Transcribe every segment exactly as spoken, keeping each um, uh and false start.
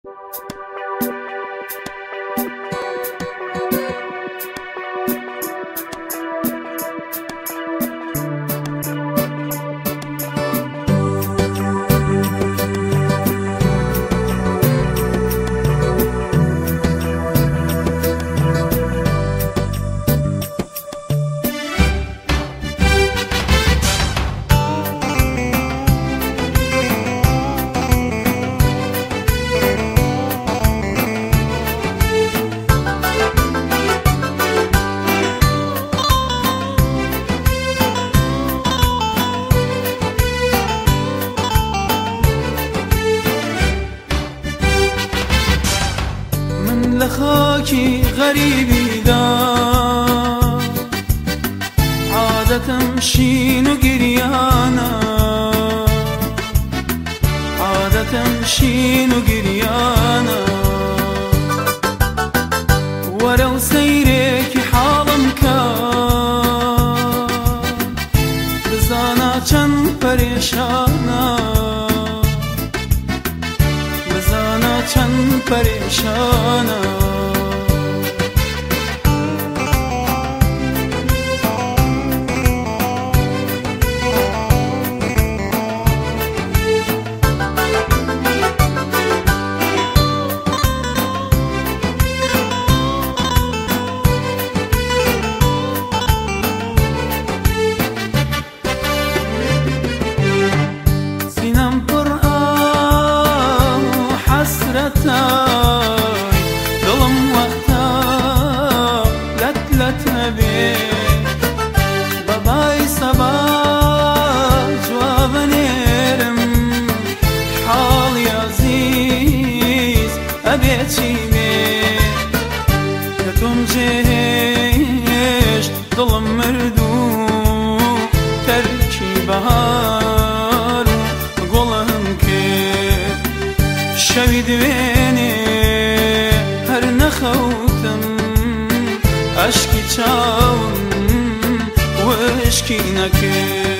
لخاکی غریبی دا عادتم شین و گریانا عادتم شین و گریانا ولو سیرێکی حاڵم کە بزانا چەند پەرێشانە بزانا چەند پەرێشانە دڵم وەختە لەت لەت نەبێ بەبای سەبا جوابەنێرم حاڵی عەزیز ئەبێ چی بێ کە تۆم جێهێشت دڵم مردوو تەرکی بەهار و گوڵم کرد شەوی دوێنێ هەر نەخەوتم ئەشکی چاوم وشکی نەکرد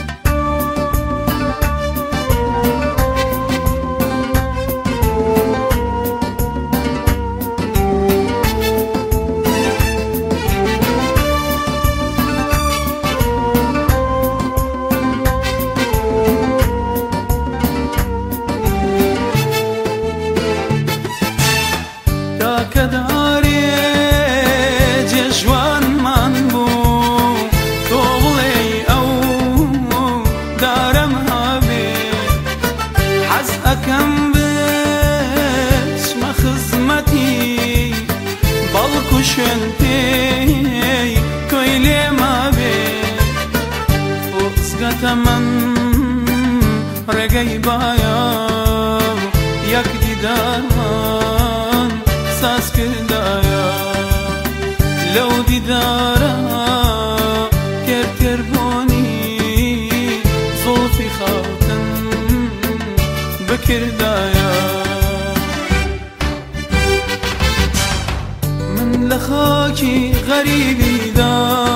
کە دارێ جێژوانمان بوو تۆ بڵێ ئەو دارەم هەبێ حەز ئەکەم بچمە خزمەتی بەڵکو شوێن پێی تۆی لێمە بێ خۆزگەتە من ڕێگەی باە یەک دیدارمان ساز کردایە لەو دیدارە کێرکێربوونی زوڵفی خاوتن بکردایە من لە خاکی غەریبیدا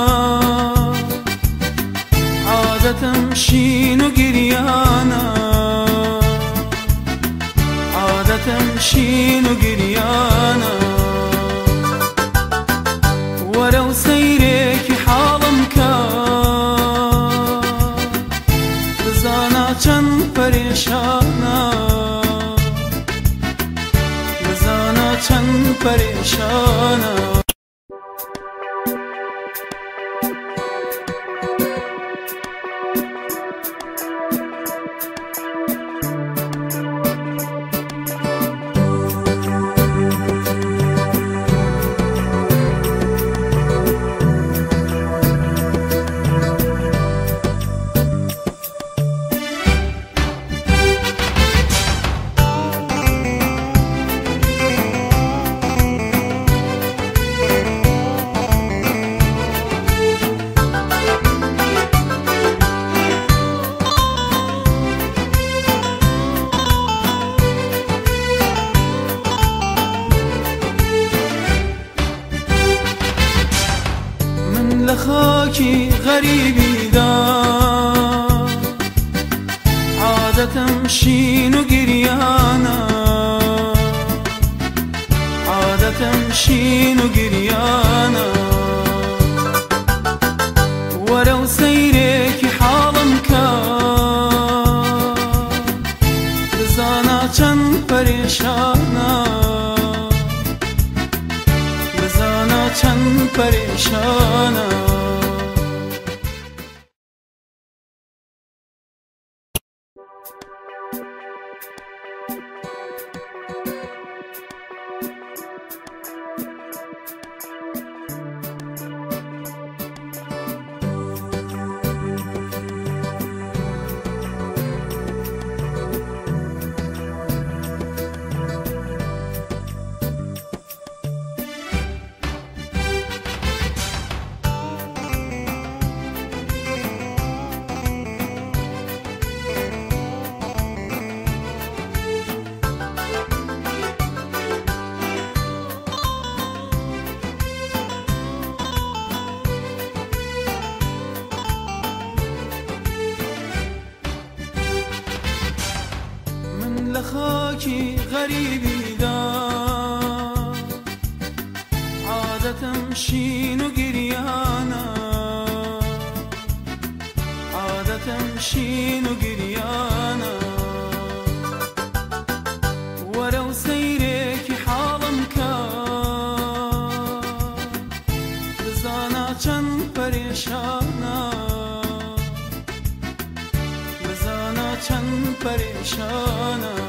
عادەتم شین و گریانە عادەتم شین و گریانە وەرەو سەیرێکی حاڵم کە بزانا چەند پەرێشانە بزانا چەند پەرێشانە لە خاکی غەریبیدا عادەتم شین و گریانە عادەتم شین و گریانە وەرە و سەیرێکی حاڵم کە بزانە چەند پەرێشانە بزانە چەند پەرێشانە لخاکی غریبیدا عادەتم شین و گریانە عادەتم شین و گریانە وەرە و سەیرێکی حاڵم کە بزانە چەند پەرێشانە بزانە چەند پەرێشانە